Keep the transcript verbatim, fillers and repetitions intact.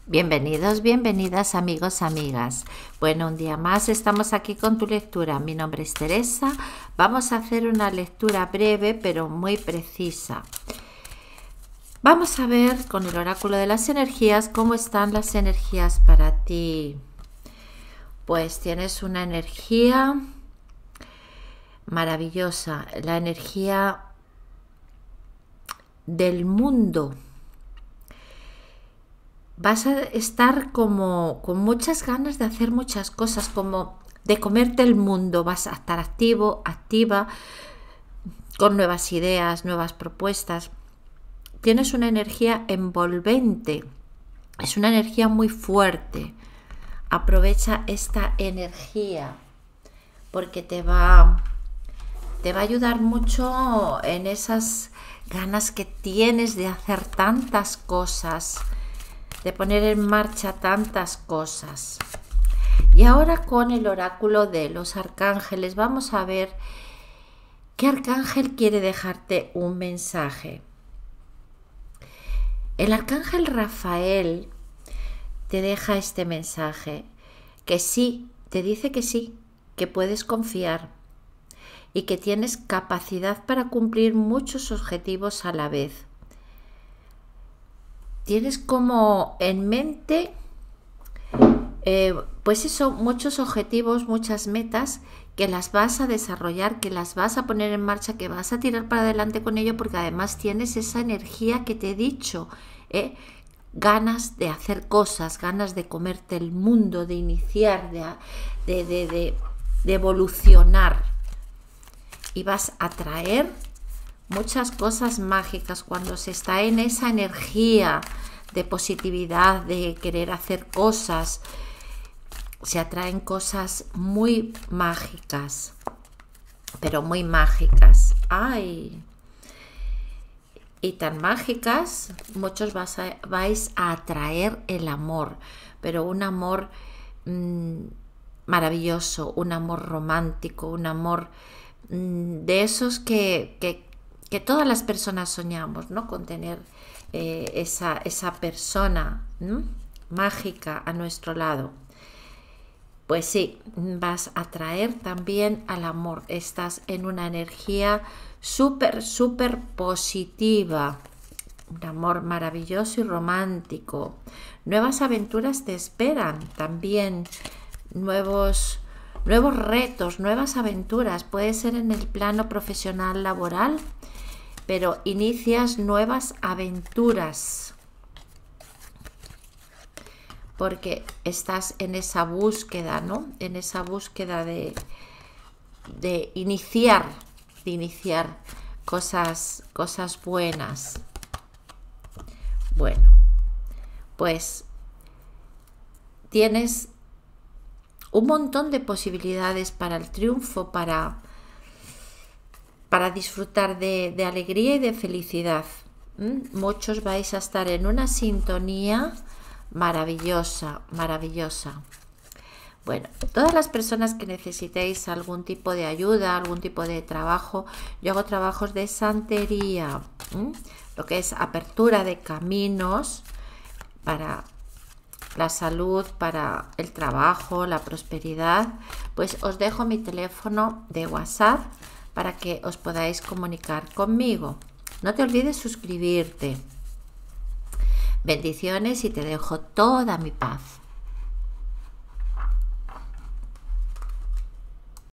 Bienvenidos, bienvenidas amigos, amigas. Bueno, un día más estamos aquí con tu lectura. Mi nombre es Teresa. Vamos a hacer una lectura breve pero muy precisa. Vamos a ver con el oráculo de las energías cómo están las energías para ti. Pues tienes una energía maravillosa, la energía del mundo. Vas a estar como con muchas ganas de hacer muchas cosas, como de comerte el mundo. Vas a estar activo, activa, con nuevas ideas, nuevas propuestas. Tienes una energía envolvente, es una energía muy fuerte. Aprovecha esta energía porque te va, te va a ayudar mucho en esas ganas que tienes de hacer tantas cosas, de poner en marcha tantas cosas. Y ahora con el oráculo de los arcángeles vamos a ver qué arcángel quiere dejarte un mensaje. El arcángel Rafael te deja este mensaje, que sí, te dice que sí, que puedes confiar y que tienes capacidad para cumplir muchos objetivos a la vez. Tienes como en mente, eh, pues eso, muchos objetivos, muchas metas que las vas a desarrollar, que las vas a poner en marcha, que vas a tirar para adelante con ello, porque además tienes esa energía que te he dicho, ¿eh? Ganas de hacer cosas, ganas de comerte el mundo, de iniciar, de, de, de, de, de evolucionar. Y vas a traer muchas cosas mágicas cuando se está en esa energía de positividad, de querer hacer cosas. Se atraen cosas muy mágicas, pero muy mágicas. ¡Ay! Y tan mágicas, muchos vas a, vais a atraer el amor, pero un amor mmm, maravilloso, un amor romántico, un amor mmm, de esos que, que, que todas las personas soñamos, ¿no? Con tener eh, esa, esa persona ¿no? mágica a nuestro lado. Pues sí, vas a atraer también al amor. Estás en una energía súper, súper positiva. Un amor maravilloso y romántico. Nuevas aventuras te esperan también. Nuevos, nuevos retos, nuevas aventuras. Puede ser en el plano profesional, laboral, pero inicias nuevas aventuras. Porque estás en esa búsqueda, ¿no? En esa búsqueda de, de iniciar, de iniciar cosas, cosas buenas. Bueno, pues tienes un montón de posibilidades para el triunfo, para, para disfrutar de, de alegría y de felicidad. ¿Mm? Muchos vais a estar en una sintonía maravillosa, maravillosa. Bueno, todas las personas que necesitéis algún tipo de ayuda, algún tipo de trabajo, yo hago trabajos de santería, ¿m? Lo que es apertura de caminos para la salud, para el trabajo, la prosperidad. Pues os dejo mi teléfono de WhatsApp para que os podáis comunicar conmigo. No te olvides suscribirte. Bendiciones y te dejo toda mi paz.